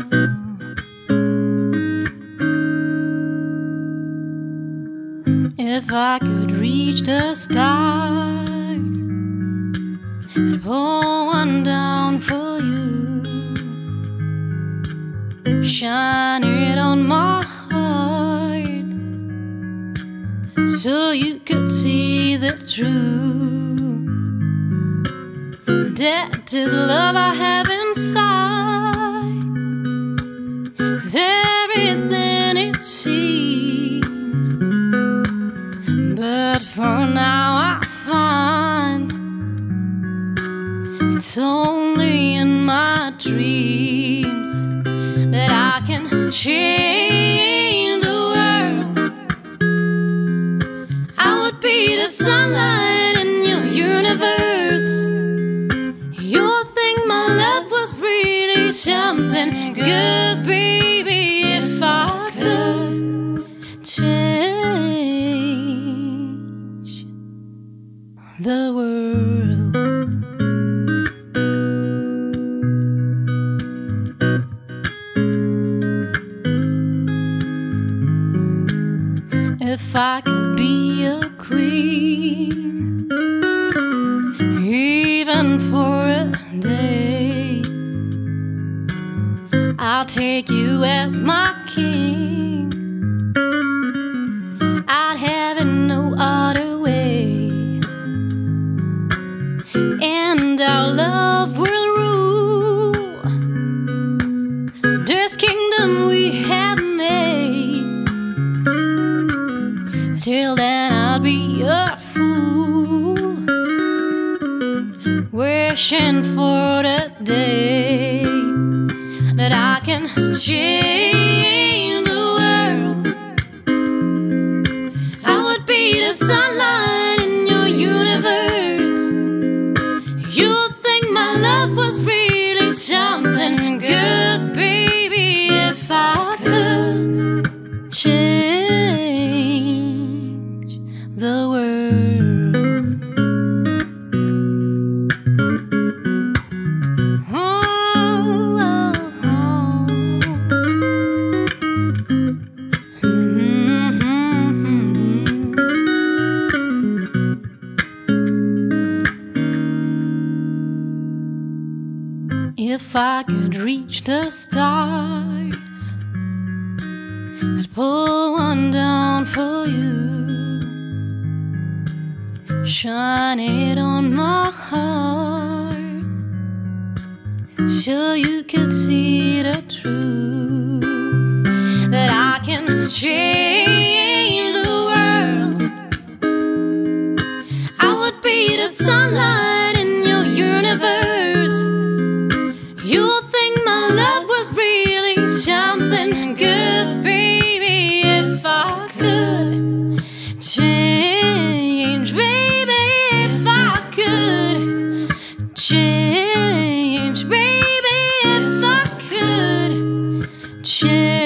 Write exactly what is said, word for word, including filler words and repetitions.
If I could reach the stars, I'd pull one down for you, shine it on my heart, so you could see the truth. Dead to the love I have inside, 'cause everything it seems. But for now I find it's only in my dreams that I can change the world. I would be the sunlight in your universe. You'll think my love was really something good, baby, if I could change the world. If I could be a queen, even for a day, I'll take you as my king. I'd have it no other way, and our love will rule this kingdom we have made. Till then I'll be a fool, wishing for the day that I can change the world. I would be the sunlight in your universe. You'll think my love was really something good, baby, if I could change the world. Oh, oh, oh. Mm-hmm. If I could reach the stars, I'd pull one down for you, shine it on my heart, so you could see the truth, that I can change the world. I would be the sunlight in your universe. You'll think my love was really something good, baby, if I could change, baby, if I could change, baby, if I could change.